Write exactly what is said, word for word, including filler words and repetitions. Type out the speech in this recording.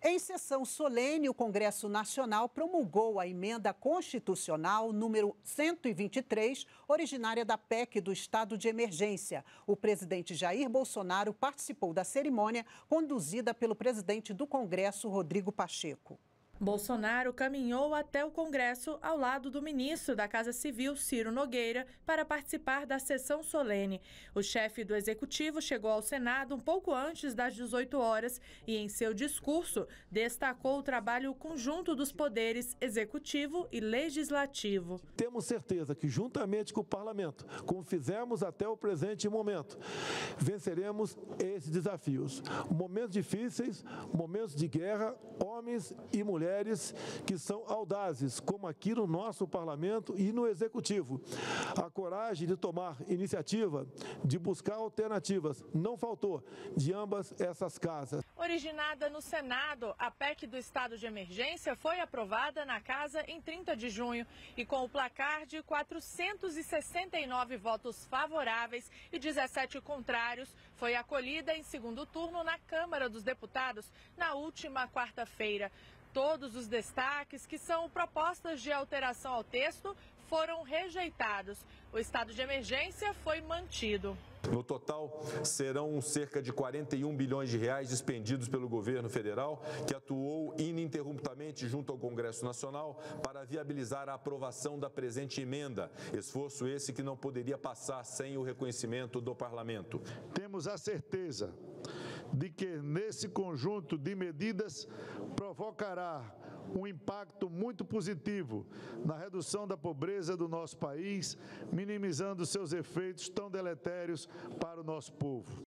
Em sessão solene, o Congresso Nacional promulgou a emenda constitucional número cento e vinte e três, originária da P E C do estado de emergência. O presidente Jair Bolsonaro participou da cerimônia, conduzida pelo presidente do Congresso, Rodrigo Pacheco. Bolsonaro caminhou até o Congresso ao lado do ministro da Casa Civil, Ciro Nogueira, para participar da sessão solene. O chefe do Executivo chegou ao Senado um pouco antes das dezoito horas e, em seu discurso, destacou o trabalho conjunto dos poderes Executivo e Legislativo. Temos certeza que, juntamente com o Parlamento, como fizemos até o presente momento, venceremos esses desafios. Momentos difíceis, momentos de guerra, homens e mulheres mulheres que são audazes, como aqui no nosso parlamento e no executivo. A coragem de tomar iniciativa, de buscar alternativas, não faltou de ambas essas casas. Originada no Senado, a P E C do estado de emergência foi aprovada na Casa em trinta de junho e com o placar de quatrocentos e sessenta e nove votos favoráveis e dezessete contrários, foi acolhida em segundo turno na Câmara dos Deputados na última quarta-feira. Todos os destaques, que são propostas de alteração ao texto, foram rejeitados. O estado de emergência foi mantido. No total, serão cerca de quarenta e um bilhões de reais dispendidos pelo governo federal, que atuou ininterruptamente junto ao Congresso Nacional para viabilizar a aprovação da presente emenda. Esforço esse que não poderia passar sem o reconhecimento do Parlamento. Temos a certeza de que nesse conjunto de medidas provocará um impacto muito positivo na redução da pobreza do nosso país, minimizando seus efeitos tão deletérios para o nosso povo.